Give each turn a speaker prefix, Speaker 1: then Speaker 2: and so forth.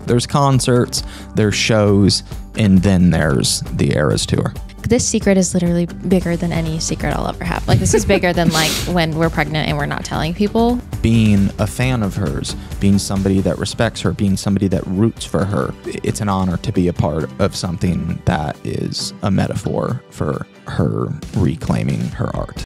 Speaker 1: There's concerts, there's shows, and then there's the Eras Tour.
Speaker 2: This secret is literally bigger than any secret I'll ever have. Like, this is bigger than like when we're pregnant and we're not telling people.
Speaker 1: Being a fan of hers, being somebody that respects her, being somebody that roots for her, it's an honor to be a part of something that is a metaphor for her reclaiming her art.